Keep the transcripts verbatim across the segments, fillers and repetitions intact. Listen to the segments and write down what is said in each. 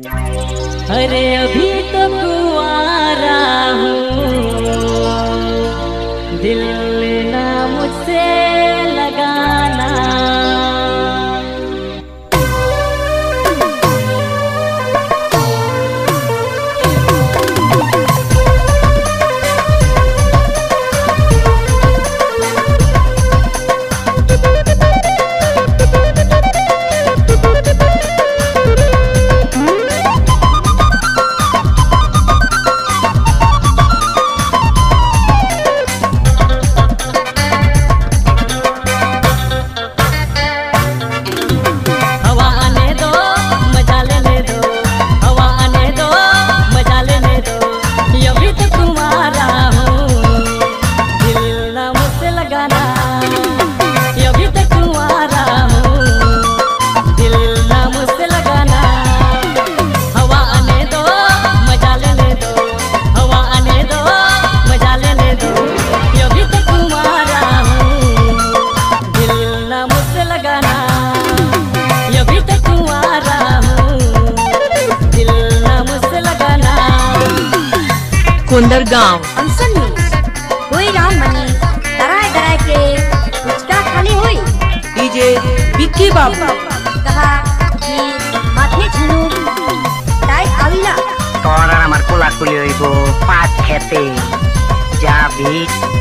अरे अभी तो कुंवारा हूँ, दिल ना मुझसे लगाना। कुंदर गांव कोई राम बनी डराए डराए के पुचका खाली हुई। डीजे विक्की बाबू कहा कि माथे झुनु टाइट आविला तोरा हमार कोला कुली होइबो पाँच खेते जा भी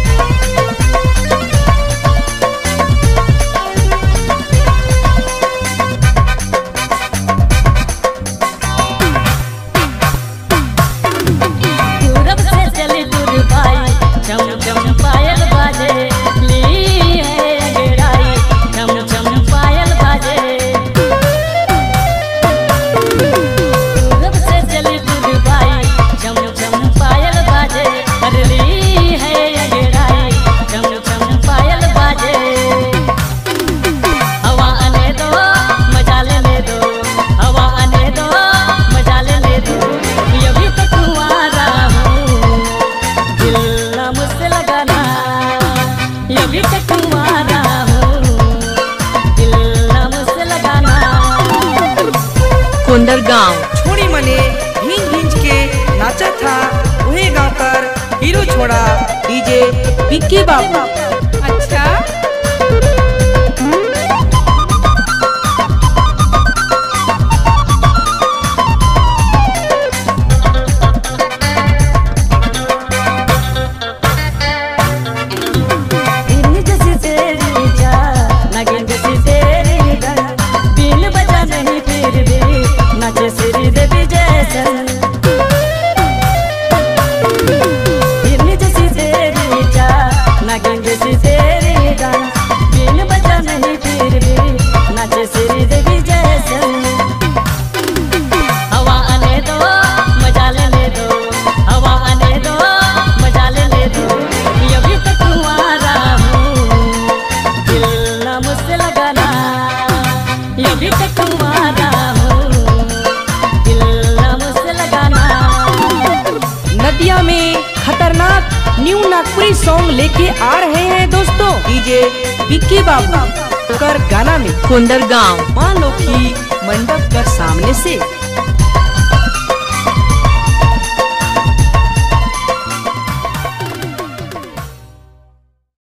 चम चम पायल बाजे ली है अंगड़ाई, चम चम पायल बाजे पूरब से चली दुर्बाई, चम चम पायल बाजे ली है अंगड़ाई, चम चम पायल बाजे। हवा आने दो मजा लेने दो, हवा आने दो मजा लेने दो, ये भी तो कुंवारा हूँ दिल मुझसे लगाना, ये भी तो तुम्हारा हूँ दिल ना मुझसे लगाना। कुंदर गांव छोड़ी मने भींज भींज के नाचा था वही गाकर हीरो छोड़ा। डीजे विक्की बाबू अच्छा नदिया में खतरनाक न्यू नागपुरी सॉन्ग लेके आ रहे हैं दोस्तों डीजे विक्की बाबू कर गाना में कुंदर गांव माँ लोग की मंडप कर सामने से